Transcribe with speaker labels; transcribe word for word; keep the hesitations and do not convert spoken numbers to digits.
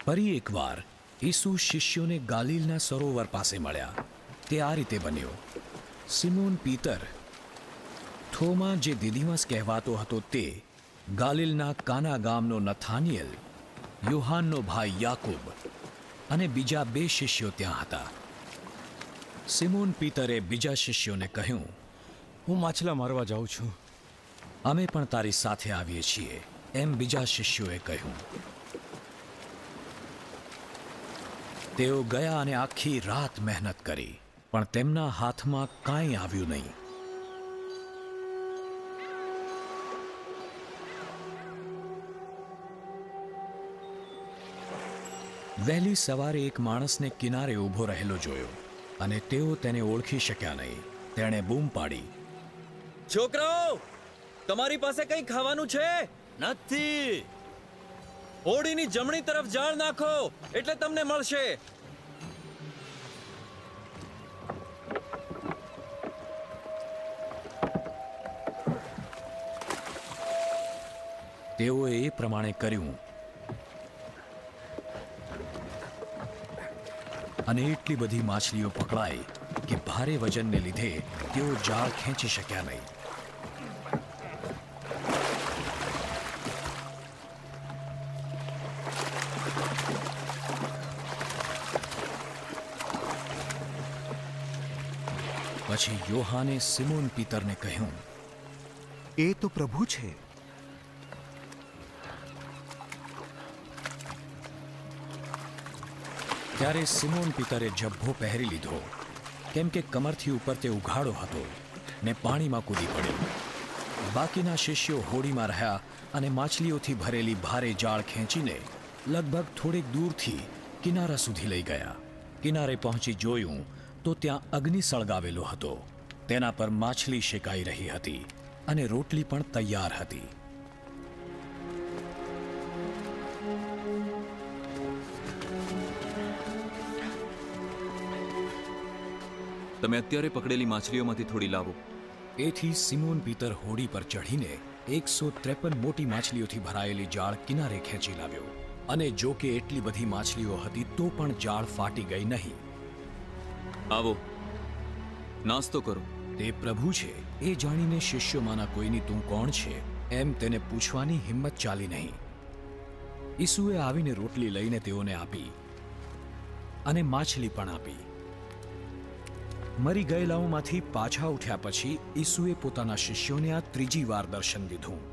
Speaker 1: ફરી એકવાર ઈસુ શિષ્યોને ગાલિલના સરોવર પાસે મળ્યા. તે આ રીતે બન્યો. સિમોન પીતર, થોમા જે દિદીમસ કહેવાતો હતો તે, ગાલિલના કાના ગામનો નથાનિયેલ, યોહાનનો ભાઈ યાકૂબ અને બીજા બે શિષ્યો ત્યાં હતા. સિમોન પીતરે બીજા શિષ્યોને કહ્યું,
Speaker 2: હું માછલા મારવા જાઉં છું.
Speaker 1: અમે પણ તારી સાથે આવીએ છીએ, એમ બીજા શિષ્યોએ કહ્યું. તેઓ ગયા અને આખી રાત મહેનત કરી, પણ તેમના હાથમાં કાંઈ આવ્યું નહીં. વહેલી સવારે એક માણસને કિનારે ઊભો રહેલો જોયો અને તેઓ તેને ઓળખી શક્યા નહીં. તેણે બૂમ પાડી,
Speaker 3: છોકરાઓ, તમારી પાસે કંઈ ખાવાનું છે?
Speaker 2: નથી.
Speaker 3: હોડીની જમણી તરફ જાળ નાખો એટલે તમને મળશે.
Speaker 1: તેઓએ એ પ્રમાણે કર્યું અને એટલી બધી માછલીઓ પકડાઈ કે ભારે વજનને લીધે તેઓ જાળ ખેંચી શક્યા નહીં. પછી યોહાને સિમોન પીતરને કહ્યું,
Speaker 4: એ તો પ્રભુ છે.
Speaker 1: ત્યારે સિમોન પીતરે જબ્ભો પહેરી લીધો, કેમ કે કમરથી ઉપર તે ઉઘાડો હતો, ને પાણીમાં કૂદી પડ્યો. બાકીના શિષ્યો હોડીમાં રહ્યા અને માછલીઓથી ભરેલી ભારે જાળ ખેંચીને લગભગ થોડેક દૂરથી કિનારા સુધી લઈ ગયા. કિનારે પહોંચી જોયું તો ત્યાં અગ્નિ સળગાવેલો હતો. તેના પર માછલી શેકાઈ રહી હતી અને રોટલી પણ તૈયાર હતી.
Speaker 3: તમે અત્યારે પકડેલી માછલીઓમાંથી થોડી લાવો.
Speaker 1: એથી સિમોન પીતર હોડી પર ચઢીને એકસો ત્રેપન મોટી માછલીઓથી ભરાયેલી જાળ કિનારે ખેંચી લાવ્યો. અને જો કે એટલી બધી માછલીઓ હતી તો પણ જાળ ફાટી ગઈ નહીં.
Speaker 3: આવો, નાસ્તો કરો.
Speaker 1: તે પ્રભુ છે એ જાણીને શિષ્યોમાંના કોઈની તું કોણ છે એમ તેને પૂછવાની હિંમત ચાલી નહીં. ઈસુએ આવીને રોટલી લઈને તેઓને આપી અને માછલી પણ આપી. મરી ગયેલાઓમાંથી પાછા ઉઠ્યા પછી ઈસુએ પોતાના શિષ્યોને આ ત્રીજી વાર દર્શન દીધું.